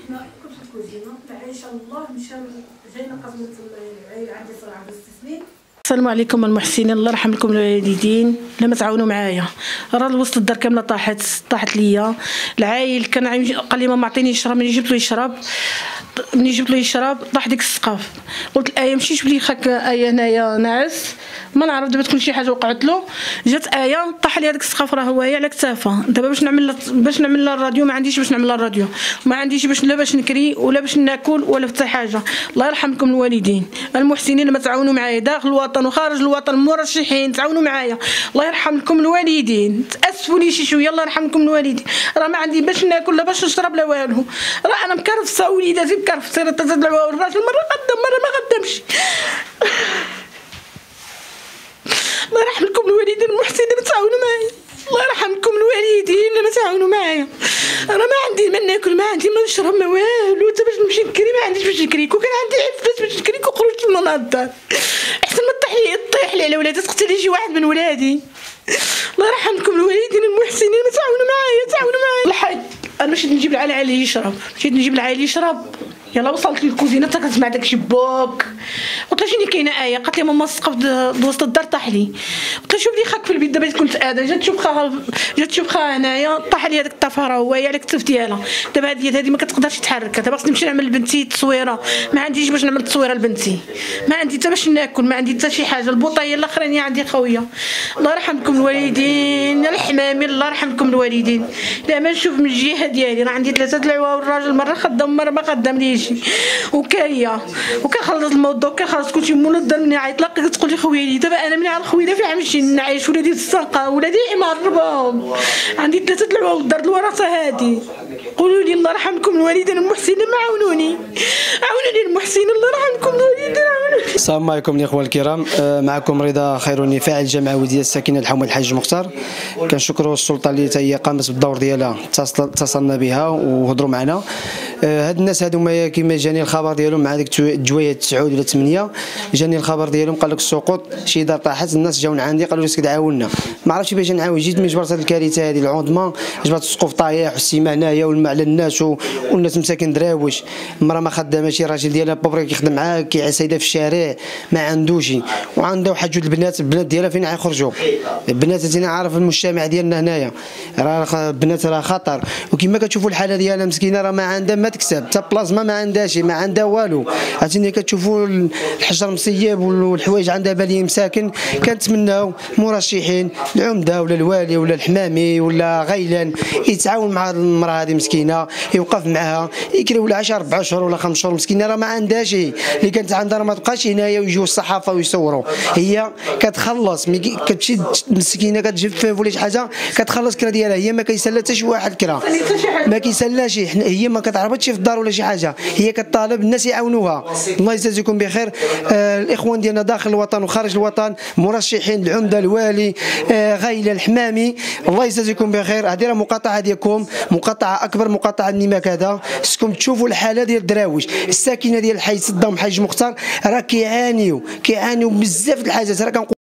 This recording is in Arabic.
حنا كنت في الكوزينه عايشه الله مشى جاينا قسمت العائله عندي صراحه 6 سنين. السلام عليكم المحسنين، الله يرحم لكم الوالدين. لما تعاونوا معايا راه وسط الدار كامله طاحت ليا. العايل كان قال لي ماما عطيني يشرب، ملي جبت له يشرب طاح ديك السقف. قلت الايه مشي جيب لي خاك ايه هنايا ناعس ما نعرف دابا تكون شي حاجه وقعت له. جات ايه طاح لي هذاك السقف راه هوايه على كتافها. دابا باش نعمل لها الراديو ما عنديش باش نعمل لها الراديو، ما عنديش باش نكري ولا باش ناكل ولا حتى حاجه. الله يرحمكم الوالدين المحسنين لما تعاونوا معايا داخل الوطن وخارج الوطن مرشحين تعاونوا معايا. الله يرحم لكم الوالدين، تاسفوا لي شي شويه. الله يرحم لكم الوالدين، راه ما عندي باش ناكل لا باش نشرب لا والو. راه انا مكرفسه وليداتي مكرفسين تدعوا الراجل مره قدم مره ما قدمش. الله يرحم لكم الوالدين المحسنين اللي تعاونوا معايا. الله يرحم لكم الوالدين اللي تعاونوا معايا. انا ما عندي ما ناكل ما عندي ما نشرب ما والو، حتى باش نمشي نكري ما عنديش باش نكريك، وكان عندي عفاس باش نكريك وخرجت من الدار احسن ما طيح لي على ولادي تقتلي شي واحد من ولادي. الله يرحم لكم الوالدين المحسنين اللي تعاونوا معايا. الحاج انا مشيت نجيب العائله يشرب، يلا وصلت للكوزينه حتى كنسمع داكشي بوك. قلت لها شنو كاينه ايه؟ قالت لي ماما السقف وسط الدار طاح لي. قلت لها شوف لي خاك في البيت دابا كنت ادم. جات تشوف خاها هنايا طاح لي هذاك الطفره هو على الكتف ديالها. دابا هذه ما كتقدرش تحرك. دابا خصني نمشي نعمل لبنتي التصويره، ما عنديش باش نعمل تصويره لبنتي، ما عندي حتى باش ناكل، ما عندي حتى شي حاجه. البطايه الاخرانيه عندي خويه. الله يرحم لكم الوالدين الحمامي، الله يرحم لكم الوالدين. لا ما نشوف من الجهه ديالي راه عندي 3 العوا والراجل مره خدام مره ما خدامنيش وكايه وكنخلص الموضوع كنخلص كلشي. مولا الدار مني عيط لك تقول لي خويلي. دابا انا مني على خويله في عمشي نعيش ولادي في السرقه ولادي عمار ربهم. عندي 3 العوا والدار الوراثه هادي. قولوا لي الله يرحمكم الوالدين المحسنين ما عاونوني المحسنين. الله يرحمكم الوالدين عاونوني. السلام عليكم الاخوه الكرام، معكم رضا خيروني فاعل جمعيه وديه الساكنه الحومه الحاج مختار. كنشكروا السلطه اللي هي قامت بالدور ديالها، اتصلنا بها وهضروا معنا. هاد الناس هادو كيما جاني الخبر ديالهم مع ديك الجويه 9 ولا 8 جاني الخبر ديالهم قال لك السقوط شي دار طاحت. الناس جاو عندي قالوا لي سكت عاوننا، ما عرفتش باش نعاون. جيت من جبرت هاد الكارثه هادي العظمى، جبرت السقوف طايح والسيما هنايا والماء على الناس والناس مساكن دراوش. المراه ما خدامه شي، راجل ديالها بوبري كيخدم معاها كيعسيده في الشارع ما عندوش، وعنده واحد جوج البنات ديالها فين غيخرجوا؟ البنات انا عارف المجتمع ديالنا هنايا راه البنات راه خطر. وكما كتشوفوا الحاله ديالها مسكينه راه ما عندها ما تكسب حتى بلازما ما عندهاش ما عندها والو. عرفتيني كتشوفوا الحجر مسيب والحوايج عندها باليه مساكن. كنتمناو مرشحين العمده ولا الوالي ولا الحمامي ولا غيلان يتعاون مع المراه هذه مسكينه، يوقف معها يكريو لها 4 اشهر ولا 5 اشهر. مسكينه راه ما عندهاش، اللي كانت عندها راه ما تبقاش هنايا ويجيو الصحافه ويصوروا. هي كتخلص كتمشي مسكينه كتجفف ولا شي حاجه كتخلص كرا ديالها. هي ما كيسالها حتى شي واحد كرا، ما كيسالاش. هي ما كتعرفش في الدار ولا شي حاجه، هي كطالب الناس يعاونوها. الله يجازيكم بخير. الاخوان ديالنا داخل الوطن وخارج الوطن مرشحين العمده الوالي غايله الحمامي، الله يجازيكم بخير. هذه راه مقاطعه ديالكم، مقاطعه اكبر مقاطعه النماك. خصكم تشوفوا الحاله ديال الدراويش الساكنه ديال حي صدام حاج مختار راه كيعانيو بزاف د الحاجات. راه